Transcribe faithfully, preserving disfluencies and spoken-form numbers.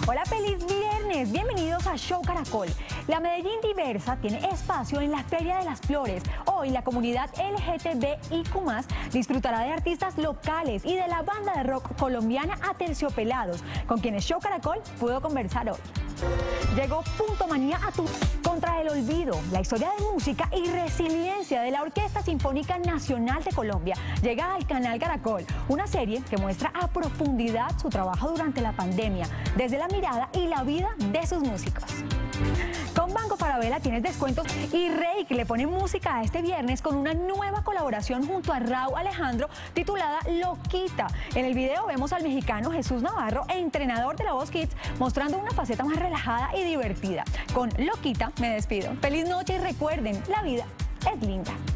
Hola, feliz viernes, bienvenidos a Show Caracol. La Medellín Diversa tiene espacio en la Feria de las Flores. Hoy la comunidad L G T B I Q más, disfrutará de artistas locales y de la banda de rock colombiana Aterciopelados, con quienes Show Caracol pudo conversar hoy. Llegó Punto Manía a tu contra el olvido, la historia de música y resiliencia de la Orquesta Sinfónica Nacional de Colombia. Llega al canal Caracol, una serie que muestra a profundidad su trabajo durante la pandemia, desde la mirada y la vida de sus músicos. Con Banco Falabella tienes descuentos y Reiki le pone música a este viernes con una nueva colaboración junto a Rauw Alejandro titulada Loquita. En el video vemos al mexicano Jesús Navarro, entrenador de La Voz Kids, mostrando una faceta más relajada y divertida. Con Loquita me despido. Feliz noche y recuerden, la vida es linda.